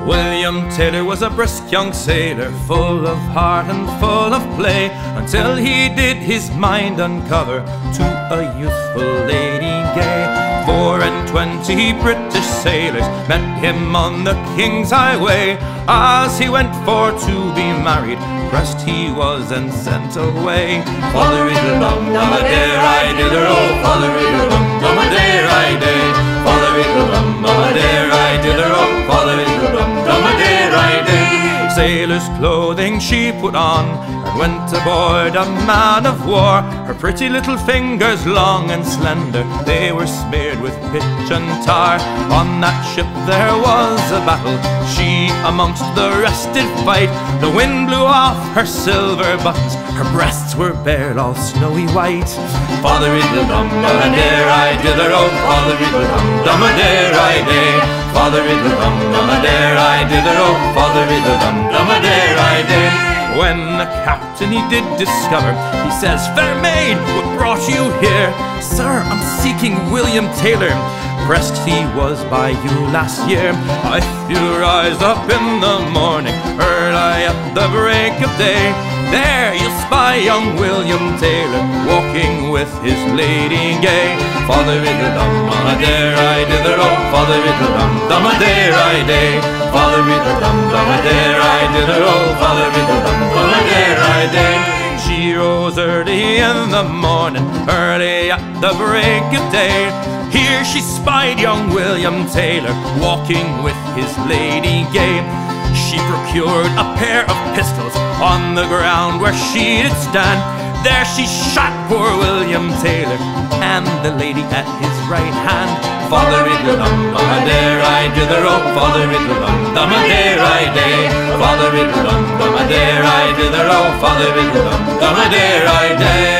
William Taylor was a brisk young sailor, full of heart and full of play, until he did his mind uncover to a youthful lady gay. 24 British sailors met him on the King's Highway. As he went for to be married, pressed he was and sent away. Folleridle-dum-dum-a-dare-I-dither-oh, folleridle-dum-dum-a-dare-I-day, folleridle-dum-dum-a-dare-I-dither-oh, folleridle-dum-dum-a-dare-I-day. Sailor's clothing she put on and went aboard a man of war. Her pretty little fingers, long and slender, they were smeared with pitch and tar. On that ship there was a battle, she amongst the rest did fight. The wind blew off her silver buttons, her breasts were bare, all snowy white. Folleridle-dum-dum-a-dare-I-dither-oh, folleridle-dum-dum-a-dare-I-day, folleridle-dum-dum-a-dare-I-dither-oh, folleridle-dum-dum-a-dare-I-day. When the captain he did discover, he says, "Fair maid, what brought you here?" "Sir, I'm seeking William Taylor. Pressed he was by you last year. If you rise up in the morning, early at the break of day, there you'll spy young William Taylor walking with his lady gay." Folleridle-dum-dum-a-dare-I-dither-oh, folleridle-dum-dum-a-dare-I-day, folleridle-dum-dum-a-dare-I-dither-oh, folleridle-dum-dum-a-dare-I-day. She rose early in the morning, early at the break of day. Here she spied young William Taylor walking with his lady gay. She procured a pair of pistols on the ground where she did stand. There she shot poor William Taylor and the lady at his right hand. Folleridle-dum-dum-a-dare-I-dither-oh, folleridle-dum-dum-a-dare-I-day, folleridle-dum-dum-a-dare-I-dither-oh, folleridle-dum-dum-a-dare-I-day.